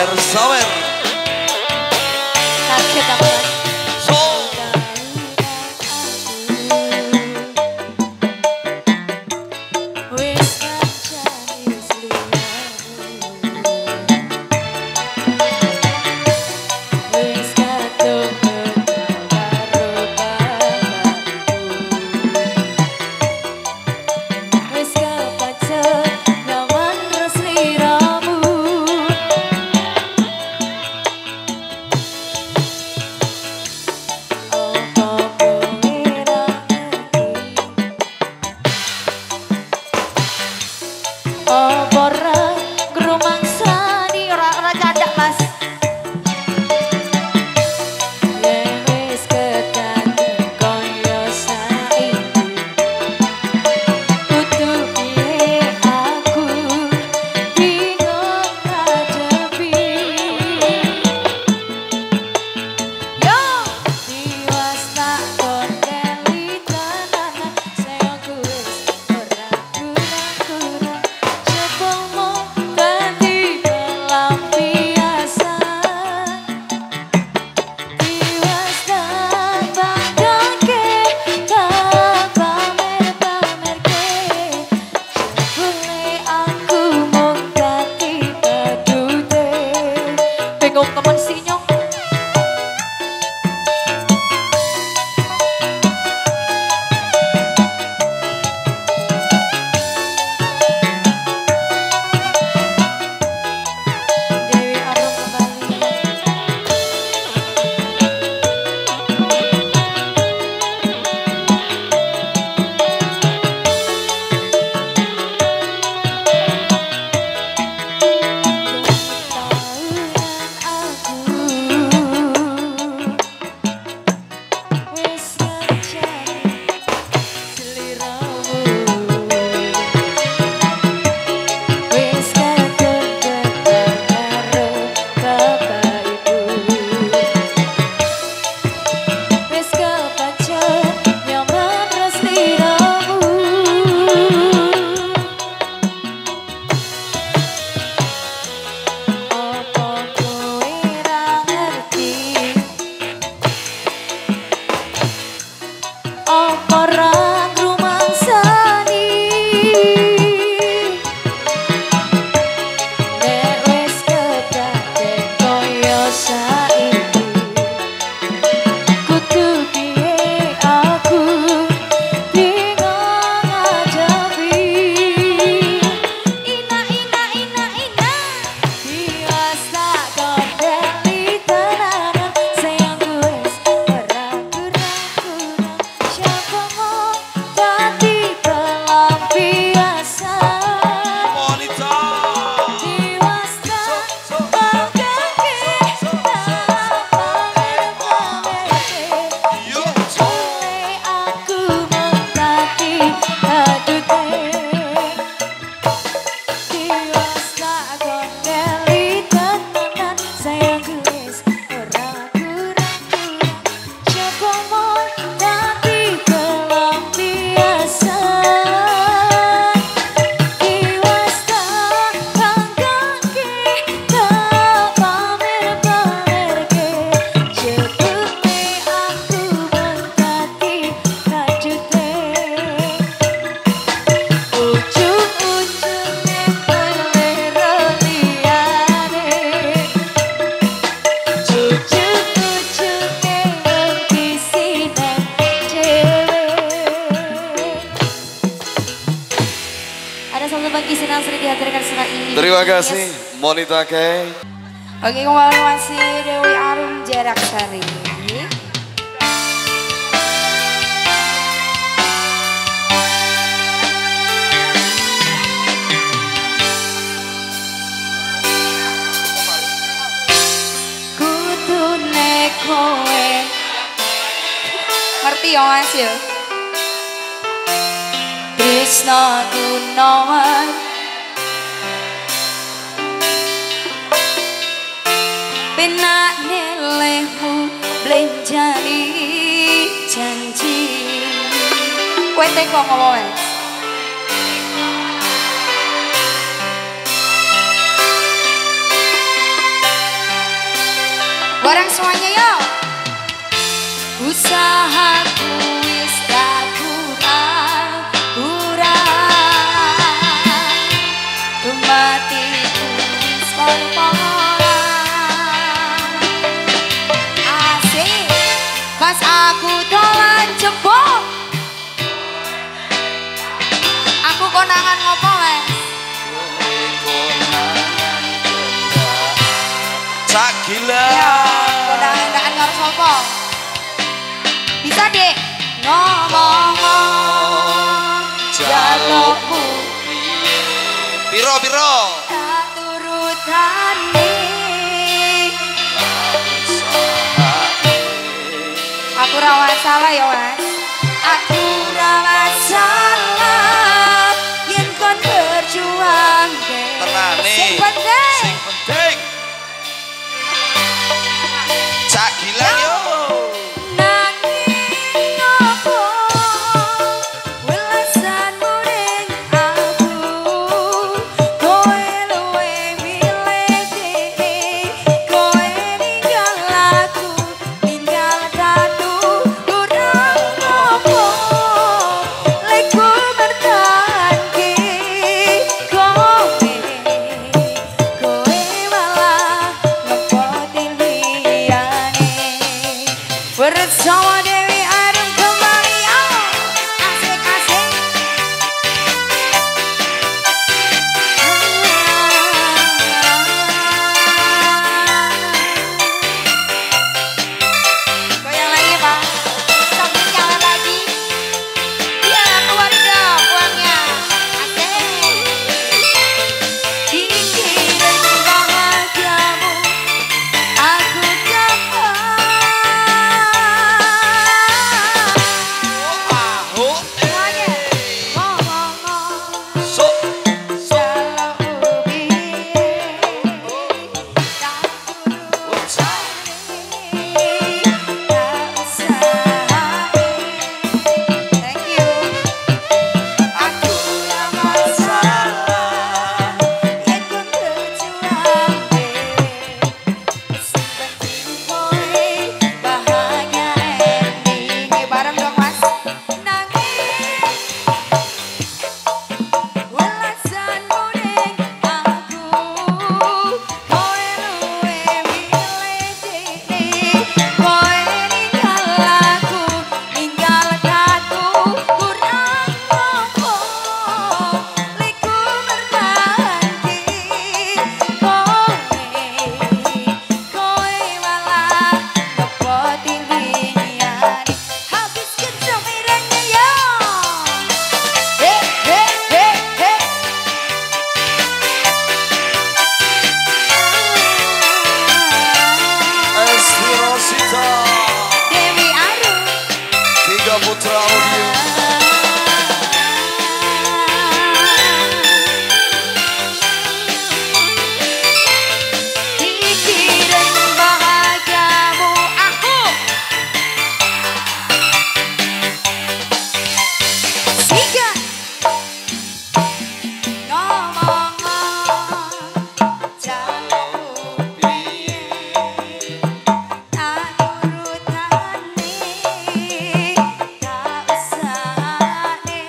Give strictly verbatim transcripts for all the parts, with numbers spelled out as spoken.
sawer sawer. Kaget aku mas. So. Terima kasih Monita Kay. Oke, kembali masih Dewi Arum Jarak Sari. Kutune kowe ngerti ya Mas ya? Trisno Gunawan penak nelehmu blenjani janji kowe teko ngomong wae semuanya yuk. Usahaku wis tak kurang kurang, kematiku wis pol-polan. Asik, pas aku dolan jebol, aku konangan ngopo wes. Cak gila. Ya, konangan gak ngarep sopo. Bisa dek ngomong jalukmu Piro piro tak turutane. Aku rawa salah ya mas. Aku rawa salah yen kon berjuang tenane sing penting sing penting cak gila yo. Bersama Dewi Arum kembali, oh, asik-asik. Goyang lagi pak, sambil nyala lagi. Ya keluar dong uangnya, asik. Pikiran bahagiamu aku dapat. Dewi Arum Tiga Putra Audio. pikiran bahagiamu aku sikat ngomong jalukmu tak turutane tak usahane.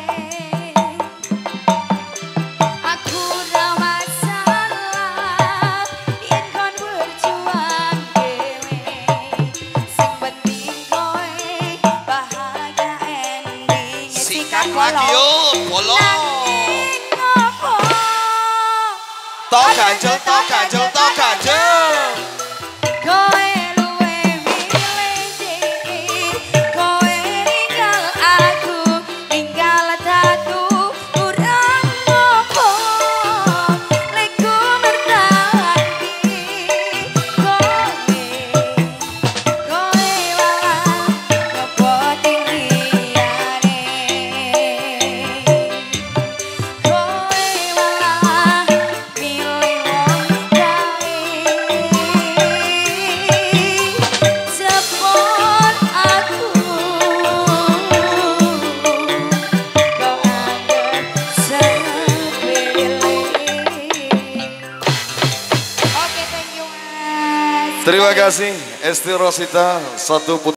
Aku rawa salah yen kon berjuang dhewe, sing penting kowe bahagia ending. Sikat lagi yo, bolong. Nanging ngopo Tok ganjel, tok ganjel, tok ganjel. kowe luwe milih dhewe, kowe ninggal aku ninggal dadu kurang ngopo lek ku mertati kowe kowe malah ngepoti liyane, kowe malah milih wong gawe Terima kasih Esti Rosita, satu putri.